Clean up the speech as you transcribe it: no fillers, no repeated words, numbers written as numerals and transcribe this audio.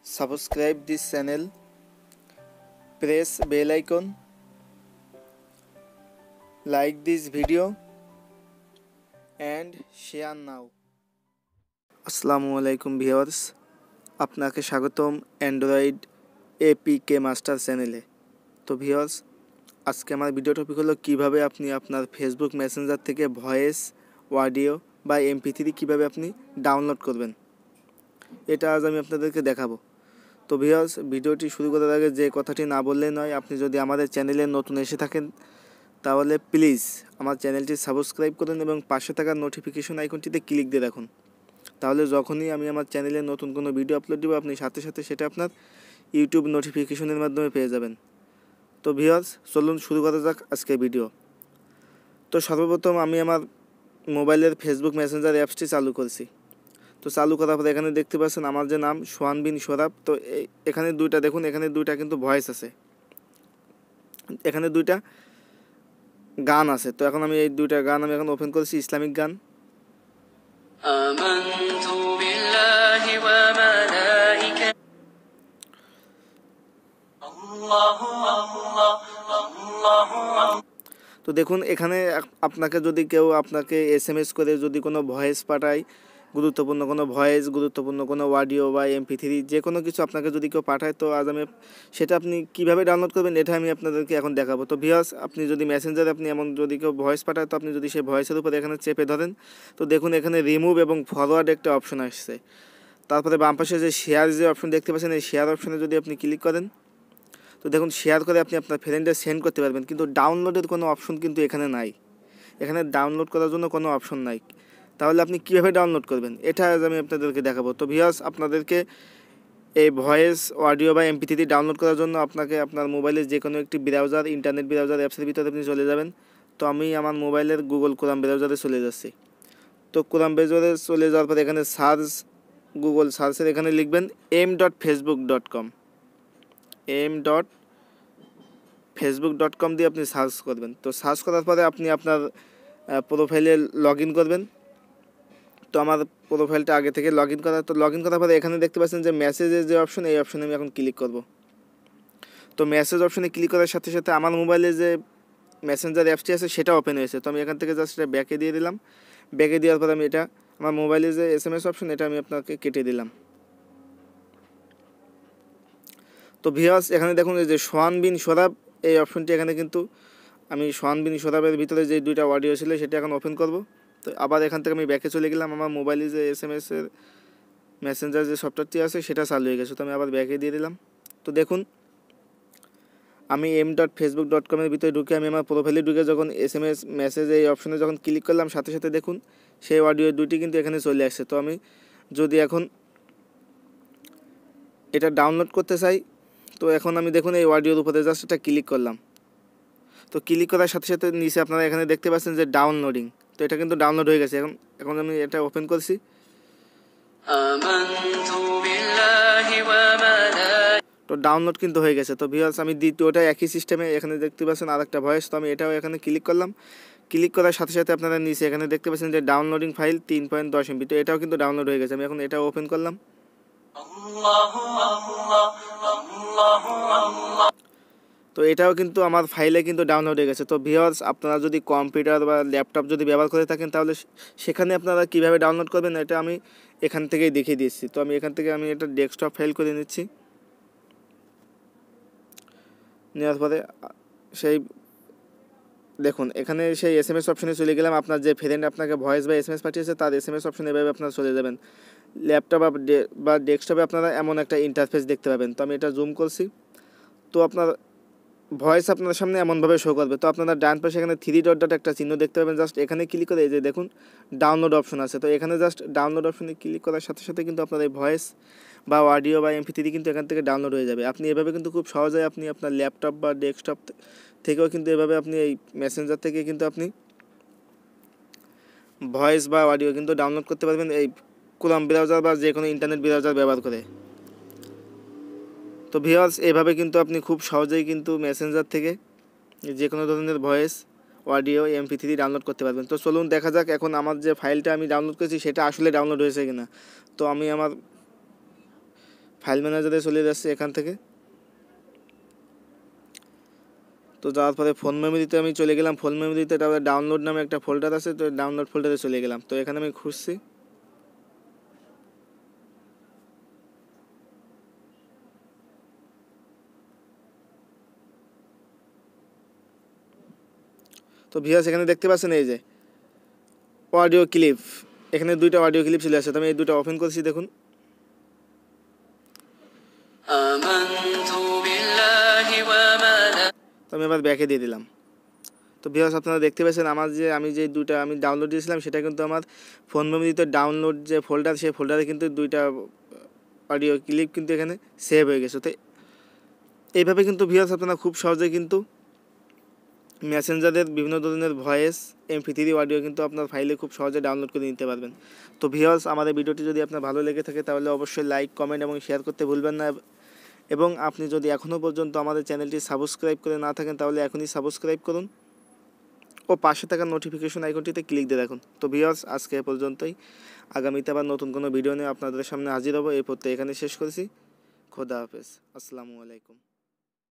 Subscribe this channel, press bell icon, like this video and share now. আসসালামু আলাইকুম viewers, আপনাকে স্বাগতম Android APK master চ্যানেলে। তো ভিউয়ার্স, আজকে আমার ভিডিও টপিক হলো কিভাবে আপনি আপনার ফেসবুক মেসেঞ্জার থেকে ভয়েস, অডিও বা mp3 কিভাবে আপনি ডাউনলোড করবেন, এটা আজ আমি আপনাদেরকে দেখাবো। তো ভিউয়ার্স, ভিডিওটি শুরু করার আগে যে কথাটি না বললেই নয়, আপনি যদি আমাদের চ্যানেলে নতুন এসে থাকেন তাহলে প্লিজ আমার চ্যানেলটি সাবস্ক্রাইব করুন এবং পাশে থাকা নোটিফিকেশন আইকনটিতে ক্লিক দিয়ে রাখুন। তাহলে যখনই আমি আমার চ্যানেলে নতুন কোনো ভিডিও আপলোড দেবো আপনি সাথে সাথে সেটা আপনার ইউটিউব নোটিফিকেশনের মাধ্যমে পেয়ে যাবেন। তো ভিউয়ার্স, চলুন শুরু করা যাক আজকের ভিডিও। তো সর্বপ্রথম আমি আমার মোবাইলের ফেসবুক মেসেঞ্জার অ্যাপসটি চালু করছি। তো চালু করার পরে এখানে দেখতে পাচ্ছেন আমার যে নাম সোহান বিন শোরাব। তো এখানে দুইটা দেখুন, এখানে দুইটা কিন্তু ভয়েস আছে, এখানে দুইটা গান আছে। তো এখন আমি এই দুইটা গান আমি এখন ওপেন করেছি, ইসলামিক গান। তো দেখুন, এখানে আপনাকে যদি কেউ আপনাকে SMS করে যদি কোনো ভয়েস পাঠায়, গুরুত্বপূর্ণ কোনো ভয়েস, গুরুত্বপূর্ণ কোনো অডিও বা mp3 যে কোনো কিছু আপনাকে যদি কেউ পাঠায়, তো আজ আমি সেটা আপনি কীভাবে ডাউনলোড করবেন এটা আমি আপনাদেরকে এখন দেখাবো। তো ভিউয়ার্স, আপনি যদি মেসেঞ্জারে আপনি এমন যদি কেউ ভয়েস পাঠায়, তো আপনি যদি সেই ভয়েসের উপরে এখানে চেপে ধরেন, তো দেখুন এখানে রিমুভ এবং ফরওয়ার্ড একটা অপশন আসছে। তারপরে বাম পাশে যে শেয়ার যে অপশন দেখতে পাচ্ছেন, এই শেয়ার অপশনে যদি আপনি ক্লিক করেন, তো দেখুন শেয়ার করে আপনি আপনার ফ্রেন্ডে সেন্ড করতে পারবেন, কিন্তু ডাউনলোডের কোনো অপশন কিন্তু এখানে নাই। এখানে ডাউনলোড করার জন্য কোনো অপশন নাই। তাহলে আপনি কীভাবে ডাউনলোড করবেন এটা আজ আমি আপনাদেরকে দেখাবো। তো ভিউয়ার্স, আপনাদেরকে এই ভয়েস, অডিও বা mp3 ডাউনলোড করার জন্য আপনাকে আপনার মোবাইলের যে কোনো একটি ব্রাউজার, ইন্টারনেট ব্রাউজার অ্যাপসের ভিতরে আপনি চলে যাবেন। তো আমি আমার মোবাইলের গুগল ক্রোম ব্রাউজারে চলে যাচ্ছি। তো ক্রোম ব্রাউজারে চলে যাওয়ার পর এখানে সার্চ, গুগল সার্চের এখানে লিখবেন m.facebook.com, m.facebook.com দিয়ে আপনি সার্চ করবেন। তো সার্চ করার পরে আপনি আপনার প্রোফাইলে লগ ইন করবেন। তো আমার প্রোফাইলটা আগে থেকে লগ ইন করা। তো লগ ইন করার পরে এখানে দেখতে পাচ্ছেন যে মেসেজের যে অপশন, এই অপশনে আমি এখন ক্লিক করব। তো মেসেজ অপশনে ক্লিক করার সাথে সাথে আমার মোবাইলে যে মেসেঞ্জার অ্যাপসটি আছে সেটা ওপেন হয়েছে। তো আমি এখান থেকে জাস্ট এটা ব্যাকে দিয়ে দিলাম। ব্যাকে দেওয়ার পর আমি এটা আমার মোবাইলে যে SMS অপশন, এটা আমি আপনাকে কেটে দিলাম। তো ভিউয়ার্স, এখানে দেখুন এই যে সোহান বিন শোরাব, এই অপশনটি এখানে কিন্তু আমি সোহান বিন শোরাবের ভিতরে যে দুইটা অডিও ছিল সেটা এখন ওপেন করব। তো আবার এখান থেকে আমি ব্যাকে চলে গেলাম। আমার মোবাইলে যে SMS-এর মেসেঞ্জার যে সফটওয়্যারটি আছে সেটা চালু হয়ে গেছে। তো আমি আবার ব্যাকে দিয়ে দিলাম। তো দেখুন, আমি m.facebook.com এর ভিতরে ঢুকে আমি আমার প্রোফাইলে ঢুকে যখন SMS মেসেজ এই অপশনে যখন ক্লিক করলাম, সাথে সাথে দেখুন সেই অডিও দুইটি কিন্তু এখানে চলে আসছে। তো আমি যদি এখন এটা ডাউনলোড করতে চাই, তো এখন আমি দেখুন এই অডিওর উপরে জাস্ট এটা ক্লিক করলাম। তো ক্লিক করার সাথে সাথে নিচে আপনারা এখানে দেখতে পাচ্ছেন যে ডাউনলোডিং। তো এটা কিন্তু ডাউনলোড হয়ে গেছে। এখন আমি এটা ওপেন করছি। তো ডাউনলোড কিন্তু হয়ে গেছে। তো ভিউয়ার্স, আমি দ্বিতীয়টা একই সিস্টেমে এখানে দেখতে পাচ্ছেন আরেকটা ভয়েস। তো আমি এটাও এখানে ক্লিক করলাম। ক্লিক করার সাথে সাথে আপনারা নিচে এখানে দেখতে পাচ্ছেন যে ডাউনলোডিং ফাইল 3.10 MB। তো এটাও কিন্তু ডাউনলোড হয়ে গেছে। আমি এখন এটা ওপেন করলাম। তো এটাও কিন্তু আমার ফাইলে কিন্তু ডাউনলোড হয়ে গেছে। তো ভিউয়ার্স, আপনারা যদি কম্পিউটার বা ল্যাপটপ যদি ব্যবহার করে থাকেন তাহলে সেখানে আপনারা কীভাবে ডাউনলোড করবেন এটা আমি এখান থেকেই দেখিয়ে দিচ্ছি। তো আমি এখান থেকে আমি এটা ডেস্কটপ ফাইল করে নিচ্ছি। নেওয়ার পরে সেই দেখুন এখানে সেই SMS অপশনে চলে গেলাম। আপনার যে ফ্রেন্ড আপনাকে ভয়েস বা SMS পাঠিয়েছে তার SMS অপশনে এভাবে আপনারা চলে যাবেন। ল্যাপটপ বা ডেস্কটপে আপনারা এমন একটা ইন্টারফেস দেখতে পাবেন। তো আমি এটা জুম করছি। তো আপনার ভয়েস আপনার সামনে এমনভাবে শো করবে। তো আপনারা ডান পাশে এখানে 3 ডট একটা চিহ্ন দেখতে পাবেন। জাস্ট এখানে ক্লিক করে এই যে দেখুন ডাউনলোড অপশন আছে। তো এখানে জাস্ট ডাউনলোড অপশনে ক্লিক করার সাথে সাথে কিন্তু আপনার এই ভয়েস বা অডিও বা mp3 কিন্তু এখান থেকে ডাউনলোড হয়ে যাবে। আপনি এভাবে কিন্তু খুব সহজেই আপনি আপনার ল্যাপটপ বা ডেস্কটপ থেকেও কিন্তু এভাবে আপনি এই মেসেঞ্জার থেকে কিন্তু আপনি ভয়েস বা অডিও কিন্তু ডাউনলোড করতে পারবেন এই ক্রোম ব্রাউজার বা যে কোনো ইন্টারনেট ব্রাউজার ব্যবহার করে। তো ভিউয়ার্স, এভাবে কিন্তু আপনি খুব সহজেই কিন্তু মেসেঞ্জার থেকে যে কোনো ধরনের ভয়েস, অডিও, mp3 ডাউনলোড করতে পারবেন। তো চলুন দেখা যাক এখন আমার যে ফাইলটা আমি ডাউনলোড করেছি সেটা আসলে ডাউনলোড হয়েছে কিনা। তো আমি আমার ফাইল ম্যানেজারে চলে যাচ্ছি এখান থেকে। তো যাওয়ার পরে ফোন মেমোরিতে আমি চলে গেলাম। ফোন মেমোরিতে তারপরে ডাউনলোড নামে একটা ফোল্ডার আছে, তো ডাউনলোড ফোল্ডারে চলে গেলাম। তো এখানে আমি খুঁজছি, তো ভিউয়ার্স এখানে দেখতে পাচ্ছেন এই যে অডিও ক্লিপ, এখানে দুইটা অডিও ক্লিপ চলে আসছে। তো আমি এই দুটো ওপেন করছি, দেখুন। তো আমি এবার ব্যাকে দিয়ে দিলাম। তো ভিউয়ার্স আপনারা দেখতে পাচ্ছেন আমি যে দুইটা আমি ডাউনলোড দিয়েছিলাম সেটা কিন্তু আমার ফোন মেমোরিতে ডাউনলোড যে ফোল্ডার, সেই ফোল্ডারে কিন্তু দুইটা অডিও ক্লিপ কিন্তু এখানে সেভ হয়ে গেছে। তো এইভাবে কিন্তু ভিউয়ার্স আপনারা খুব সহজে কিন্তু মেসেঞ্জারের বিভিন্ন ধরনের ভয়েস mp3 অডিও কিন্তু আপনার ফাইলে খুব সহজে ডাউনলোড করে নিতে পারবেন। তো ভিউয়ার্স আমাদের ভিডিওটি যদি আপনার ভালো লেগে থাকে তাহলে অবশ্যই লাইক, কমেন্ট এবং শেয়ার করতে ভুলবেন না। এবং আপনি যদি এখনও পর্যন্ত আমাদের চ্যানেলটি সাবস্ক্রাইব করে না থাকেন তাহলে এখনই সাবস্ক্রাইব করুন ও পাশে থাকা নোটিফিকেশন আইকনটিতে ক্লিক দিয়ে রাখুন। তো ভিউয়ার্স আজকে এ পর্যন্তই। আগামীতে আবার নতুন কোনো ভিডিও নিয়ে আপনাদের সামনে হাজির হব। এই পর্যন্ত এখানে শেষ করেছি। খোদা হাফেজ। আসসালামু আলাইকুম।